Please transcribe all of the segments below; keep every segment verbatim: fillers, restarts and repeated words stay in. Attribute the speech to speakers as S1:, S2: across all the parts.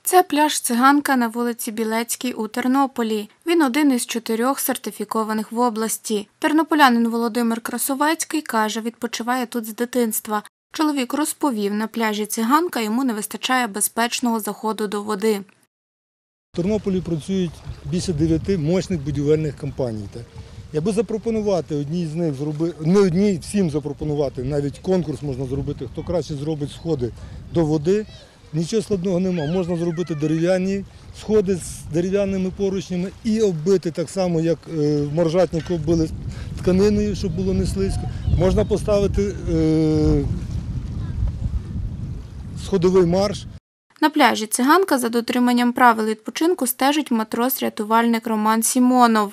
S1: Це пляж «Циганка» на вулиці Білецькій у Тернополі. Він один із чотирьох сертифікованих в області. Тернополянин Володимир Красовецький каже, відпочиває тут з дитинства. Чоловік розповів, на пляжі «Циганка» йому не вистачає безпечного заходу до води.
S2: В Тернополі працюють більше дев'яти мощних будівельних компаній. Якби запропонувати одній з них зробити, не одній, всім запропонувати, навіть конкурс можна зробити, хто краще зробить сходи до води, нічого складного немає. Можна зробити дерев'яні сходи з дерев'яними поручнями і оббити так само, як в Моржатнику оббили тканиною, щоб було не слизько. Можна поставити е, сходовий марш.
S1: На пляжі «Циганка» за дотриманням правил відпочинку стежить матрос-рятувальник Роман Сімонов.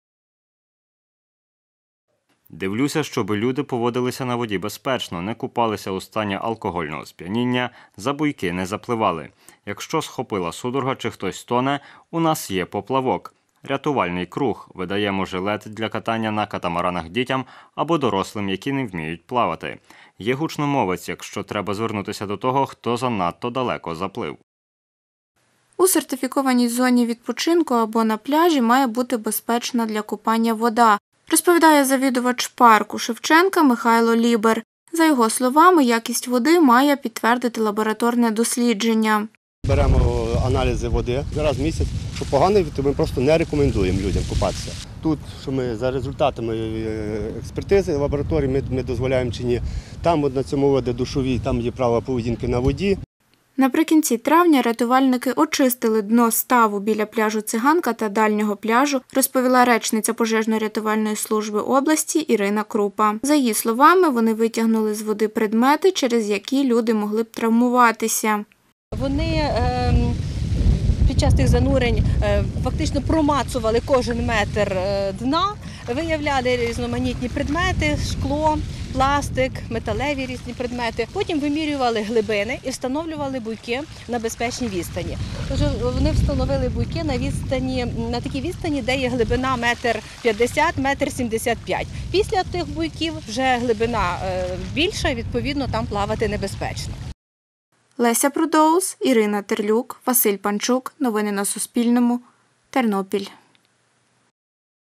S3: Дивлюся, щоб люди поводилися на воді безпечно, не купалися у стані алкогольного сп'яніння, за буйки не запливали. Якщо схопила судорога чи хтось тоне, у нас є поплавок. Рятувальний круг. Видаємо жилет для катання на катамаранах дітям або дорослим, які не вміють плавати. Є гучномовець, якщо треба звернутися до того, хто занадто далеко заплив.
S1: У сертифікованій зоні відпочинку або на пляжі має бути безпечна для купання вода, розповідає завідувач парку Шевченка Михайло Лібер. За його словами, якість води має підтвердити лабораторне дослідження.
S4: Беремо аналізи води раз в місяць, що поганий, то ми просто не рекомендуємо людям купатися. Тут, що ми за результатами експертизи лабораторії, ми, ми дозволяємо чи ні. Там от на цьому воді душовій, там є правила поведінки на воді.
S1: Наприкінці травня рятувальники очистили дно ставу біля пляжу «Циганка» та дальнього пляжу, розповіла речниця пожежно-рятувальної служби області Ірина Крупа. За її словами, вони витягнули з води предмети, через які люди могли б травмуватися.
S5: Вони е, під час тих занурень е, фактично промацували кожен метр е, дна, виявляли різноманітні предмети, шкло, пластик, металеві різні предмети. Потім вимірювали глибини і встановлювали буйки на безпечній відстані. Тож вони встановили буйки на відстані, на такій відстані, де є глибина метр п'ятдесят, метр сімдесят п'ять. Після тих буйків вже глибина е, більша, відповідно, там плавати небезпечно.
S1: Леся Прудоус, Ірина Терлюк, Василь Панчук. Новини на Суспільному. Тернопіль.